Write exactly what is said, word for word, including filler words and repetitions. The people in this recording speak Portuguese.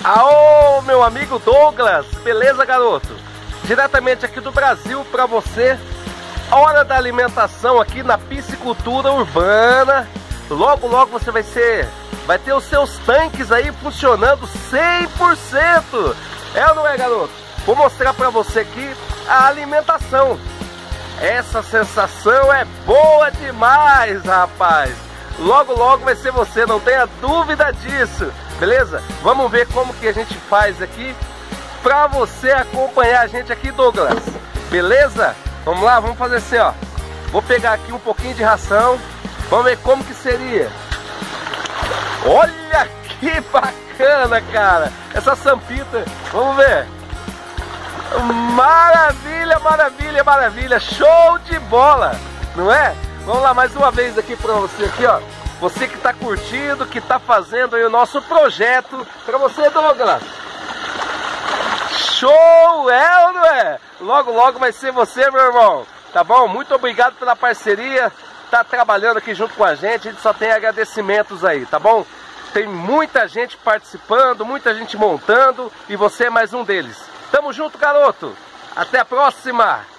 Aô, meu amigo Douglas, beleza, garoto? Diretamente aqui do Brasil para você, hora da alimentação aqui na piscicultura urbana. Logo, logo você vai ser, vai ter os seus tanques aí funcionando cem por cento. É ou não é, garoto? Vou mostrar para você aqui a alimentação. Essa sensação é boa demais, rapaz. Logo, logo vai ser você, não tenha dúvida disso. Beleza? Vamos ver como que a gente faz aqui pra você acompanhar a gente aqui, Douglas. Beleza? Vamos lá, vamos fazer assim, ó. Vou pegar aqui um pouquinho de ração. Vamos ver como que seria. Olha que bacana, cara. Essa sampita. Vamos ver. Maravilha, maravilha, maravilha. Show de bola, não é? Vamos lá mais uma vez aqui pra você aqui, ó. Você que está curtindo, que está fazendo aí o nosso projeto. Para você, Douglas. Show, é ou não é? Logo, logo vai ser você, meu irmão. Tá bom? Muito obrigado pela parceria. Tá trabalhando aqui junto com a gente. A gente só tem agradecimentos aí, tá bom? Tem muita gente participando, muita gente montando. E você é mais um deles. Tamo junto, garoto. Até a próxima.